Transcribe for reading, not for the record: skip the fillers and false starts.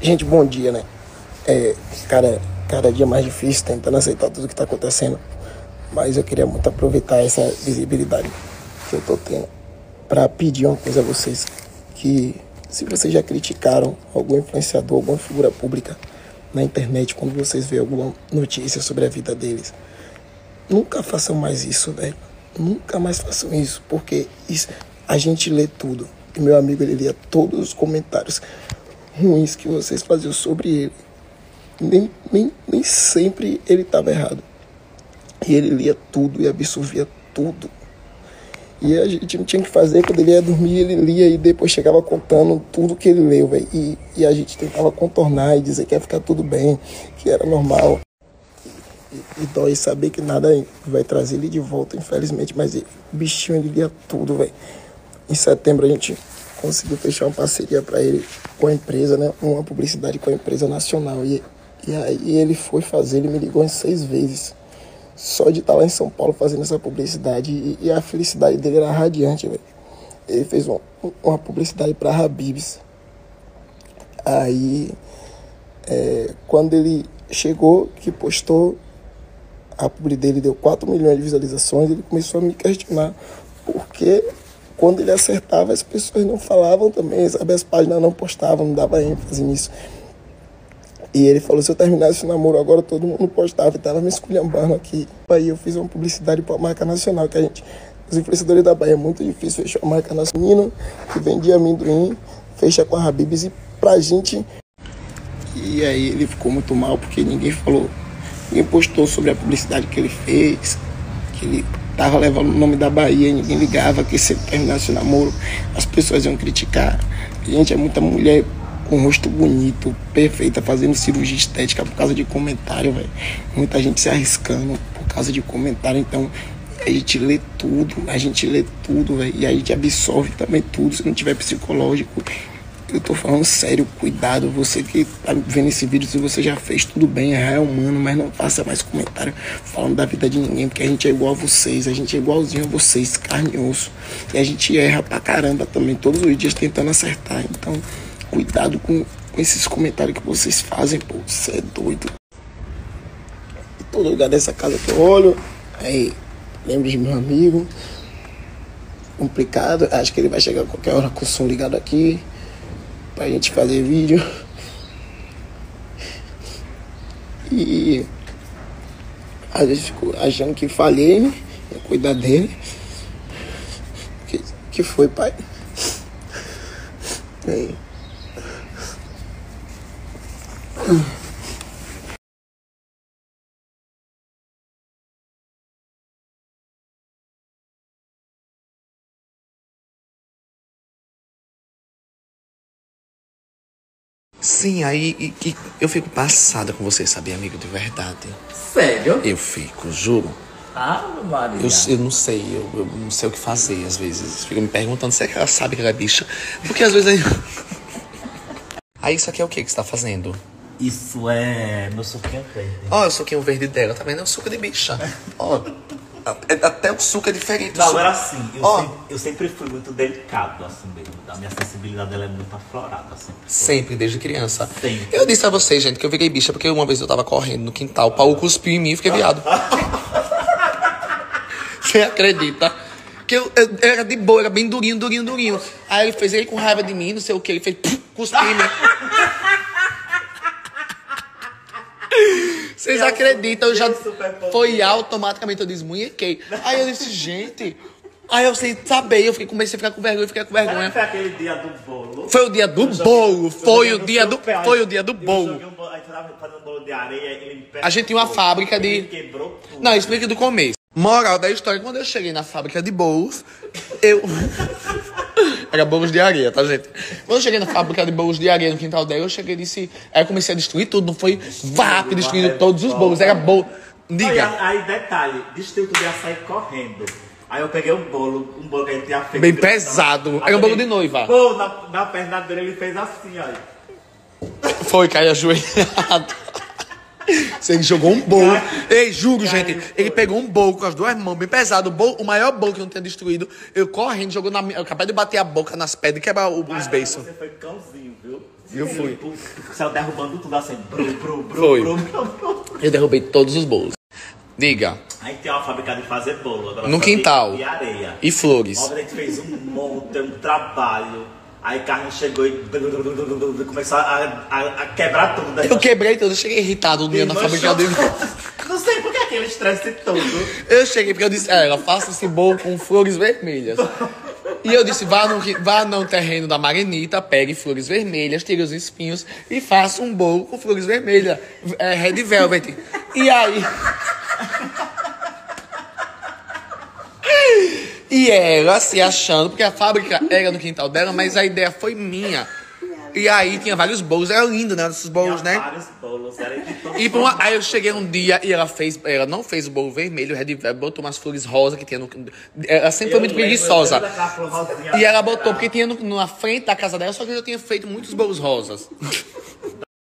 Gente, bom dia, né? Cada dia mais difícil, tentando aceitar tudo que tá acontecendo. Mas eu queria muito aproveitar essa visibilidade que eu tô tendo para pedir uma coisa a vocês. Que se vocês já criticaram algum influenciador, alguma figura pública na internet, quando vocês veem alguma notícia sobre a vida deles, nunca façam mais isso, velho. Nunca mais façam isso, porque isso, a gente lê tudo. E meu amigo, ele lia todos os comentários ruins que vocês faziam sobre ele. Nem sempre ele estava errado. E ele lia tudo e absorvia tudo. E a gente não tinha que fazer. Quando ele ia dormir, ele lia e depois chegava contando tudo que ele leu, velho. E a gente tentava contornar e dizer que ia ficar tudo bem, que era normal. E dói saber que nada vai trazer ele de volta, infelizmente. Mas o bichinho, ele lia tudo, velho. Em setembro a gente conseguiu fechar uma parceria para ele com a empresa, né? Uma publicidade com a empresa nacional. E aí ele foi fazer, ele me ligou em 6 vezes. Só de estar lá em São Paulo fazendo essa publicidade. E a felicidade dele era radiante, velho. Ele fez uma publicidade para Habib's. Aí, quando ele chegou, que postou, a publi dele deu 4 milhões de visualizações. Ele começou a me questionar porque quando ele acertava, as pessoas não falavam também, sabe? As páginas não postavam, não dava ênfase nisso. E ele falou, se eu terminasse o namoro agora, todo mundo postava. E tava me esculhambando aqui. Aí eu fiz uma publicidade para a marca nacional, que os influenciadores da Bahia, é muito difícil fechar a marca nacional. Menino que vendia amendoim, fecha com a Habib's e pra gente. E aí ele ficou muito mal, porque ninguém postou sobre a publicidade que ele fez, que ele tava levando o nome da Bahia e ninguém ligava, que se ele terminasse o namoro, as pessoas iam criticar. Gente, é muita mulher com rosto bonito, perfeita, fazendo cirurgia estética por causa de comentário, velho. Muita gente se arriscando por causa de comentário. Então, a gente lê tudo, velho. E a gente absorve também tudo, se não tiver psicológico. Eu tô falando sério, cuidado. Você que tá vendo esse vídeo, se você já fez, tudo bem, é humano, mas não faça mais comentário falando da vida de ninguém, porque a gente é igual a vocês, a gente é igualzinho a vocês, carne e osso. E a gente erra pra caramba também, todos os dias tentando acertar. Então, cuidado com esses comentários que vocês fazem, pô, você é doido. Em todo lugar dessa casa que eu olho, aí, lembro de meu amigo, complicado, acho que ele vai chegar a qualquer hora com o som ligado aqui, pra gente fazer vídeo. E às vezes fico achando que falhei em cuidar dele. Que foi, pai? Aí. Sim, aí eu fico passada com você, sabia, amigo, de verdade. Sério? Eu fico, juro. Ah, Maria. Eu não sei, eu não sei o que fazer às vezes. Fico me perguntando, será que ela sabe que ela é bicha? Porque às vezes aí... Aí isso aqui é o que você tá fazendo? Isso é meu suquinho verde. Ó, o suquinho verde dela, tá vendo? É um suco de bicha. Ó, até o suco é diferente. Não, agora sim, eu sempre fui muito delicado, assim mesmo. A minha sensibilidade dela é muito aflorada, assim. Sempre, desde criança. Sempre. Eu disse a vocês, gente, que eu virei bicha porque uma vez eu tava correndo no quintal, o pau cuspiu em mim e fiquei viado. Você acredita? Que eu era de boa, era bem durinho. Aí ele fez ele com raiva de mim, não sei o que, ele fez cuspiu em mim. Vocês acreditam? Eu já foi automaticamente, eu desmunhequei. Aí eu disse, gente. Aí eu sem saber, comecei a ficar com vergonha, Foi aquele dia do bolo. Foi o dia do bolo. Foi o dia do bolo. Aí tu tava fazendo um bolo de areia, ele a gente tinha uma fábrica de. Ele quebrou tudo. Não, explica do começo. Moral da história, quando eu cheguei na fábrica de bolos, eu... Era bolos de areia, tá, gente? Quando eu cheguei na fábrica de bolos de areia no quintal dela, eu cheguei e disse... Aí eu comecei a destruir tudo, não foi VAP destruindo todos os bolos, era bolo... Diga. Aí, detalhe, destruiu tudo e ia sair correndo. Aí eu peguei um bolo que ele tinha feito... Bem pesado, era um bolo de noiva. Pô, na perna dele ele fez assim, ó. Foi, caiu ajoelhado. Você jogou um bolo. Ei, juro, gente. Ele pegou um bolo com as duas mãos, bem pesado. O maior bolo que eu não tinha destruído. Eu correndo, jogou na minha. Eu acabei de bater a boca nas pedras e quebrar os beiços. Você foi cãozinho, viu? Eu fui. Tu saiu derrubando tudo assim. Foi. Eu derrubei todos os bolos. Diga. Aí tem uma fábrica de fazer bolo. Agora No só quintal. de areia. E flores. Uma vez a gente fez um monte, um trabalho. Aí Carlos chegou e começou a quebrar tudo. Eu quebrei tudo, eu cheguei irritado um dia na fábrica dele. Não sei por que aquele estresse todo. Eu cheguei porque eu disse, ela faça esse bolo com flores vermelhas. E eu disse, vá no terreno da Marenita, pegue flores vermelhas, tire os espinhos e faça um bolo com flores vermelhas, Red Velvet. E aí... E ela se achando, porque a fábrica era no quintal dela, mas a ideia foi minha. E aí tinha vários bolos, era lindo, né? Esses bolos, né? Vários bolos, era de todo E aí eu cheguei um dia e ela não fez o bolo vermelho, Red Velvet, botou umas flores rosa que tinha no... Ela sempre foi muito preguiçosa. E ela botou, porque tinha na frente da casa dela, só que eu já tinha feito muitos bolos rosas.